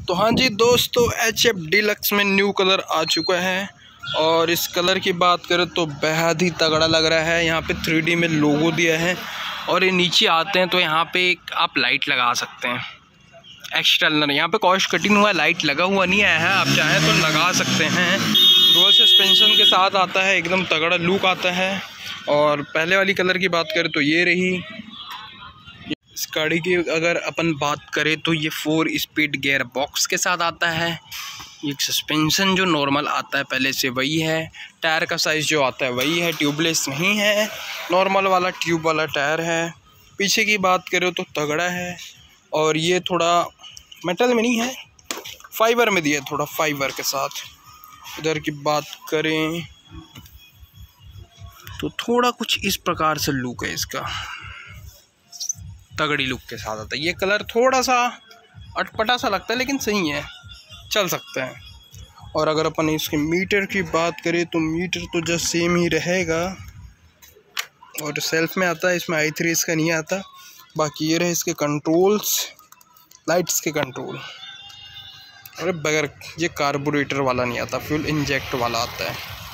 तो हाँ जी दोस्तों, HF डीलक्स में न्यू कलर आ चुका है और इस कलर की बात करें तो बेहद ही तगड़ा लग रहा है। यहाँ पे 3D में लोगो दिया है और ये नीचे आते हैं तो यहाँ पे एक आप लाइट लगा सकते हैं एक्सटर्नल। यहाँ पे कॉस्ट कटिंग हुआ, लाइट लगा हुआ नहीं आया है, आप चाहें तो लगा सकते हैं। डुअल सस्पेंशन के साथ आता है, एकदम तगड़ा लुक आता है। और पहले वाली कलर की बात करें तो ये रही। इस गाड़ी की अगर अपन बात करें तो ये 4 स्पीड गियर बॉक्स के साथ आता है। ये सस्पेंशन जो नॉर्मल आता है पहले से वही है। टायर का साइज़ जो आता है वही है, ट्यूबलेस नहीं है, नॉर्मल वाला ट्यूब वाला टायर है। पीछे की बात करें तो तगड़ा है और ये थोड़ा मेटल में नहीं है, फाइबर में दिया है, थोड़ा फाइबर के साथ। इधर की बात करें तो थोड़ा कुछ इस प्रकार से लुक है इसका, तगड़ी लुक के साथ आता है। ये कलर थोड़ा सा अटपटा सा लगता है लेकिन सही है, चल सकते हैं। और अगर अपन इसके मीटर की बात करें तो मीटर तो जस्ट सेम ही रहेगा और सेल्फ में आता है, इसमें i3 इसका नहीं आता। बाकी ये रहे इसके कंट्रोल्स, लाइट्स के कंट्रोल। और बगैर ये कार्बोरेटर वाला नहीं आता, फ्यूल इंजेक्ट वाला आता है।